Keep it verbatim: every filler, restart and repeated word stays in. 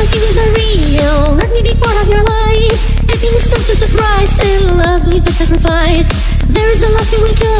my feelings are real. Let me be part of your life. Happiness comes with a price, and love needs a sacrifice. There is a lot to encourage.